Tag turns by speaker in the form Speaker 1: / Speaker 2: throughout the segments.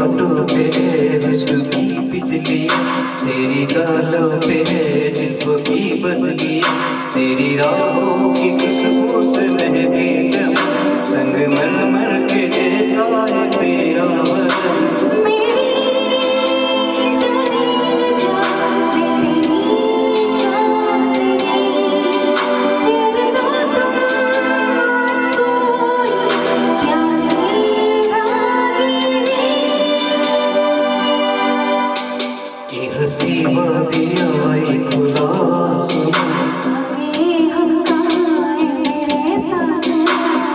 Speaker 1: होठों पे है हुस्न की बिजली, तेरी गालों पे है जुल्फों की बदली, तेरी राहों की खुशबू से महके चमन, संगमरमर के जैसा है तेरा बदन। ये हंसी वादियाँ ये खुला आसमां,
Speaker 2: आगे हम कहाँ हैं मेरे साजना।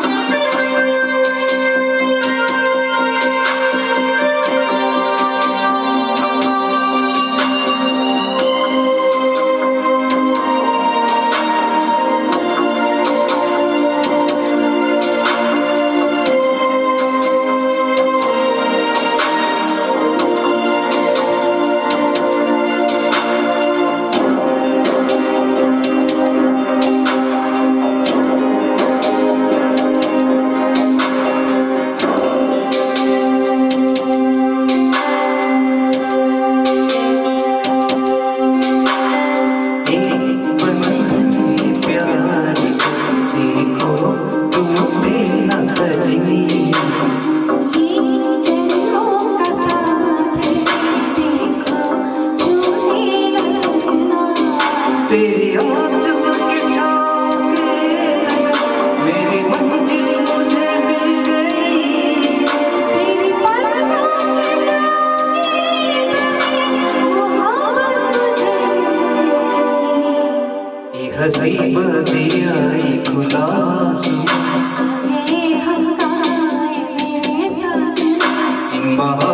Speaker 1: तेरी आँचल के छाँव के तले मेरी मंजिल मुझे मिल गई,
Speaker 2: तेरी पलकों के जाने तले मोहब्बत मुझे मिल गई।
Speaker 1: ये हंसी वादियाँ ये खुला आसमां,
Speaker 2: आगे हम कहाँ हैं मेरे साजना।
Speaker 1: इन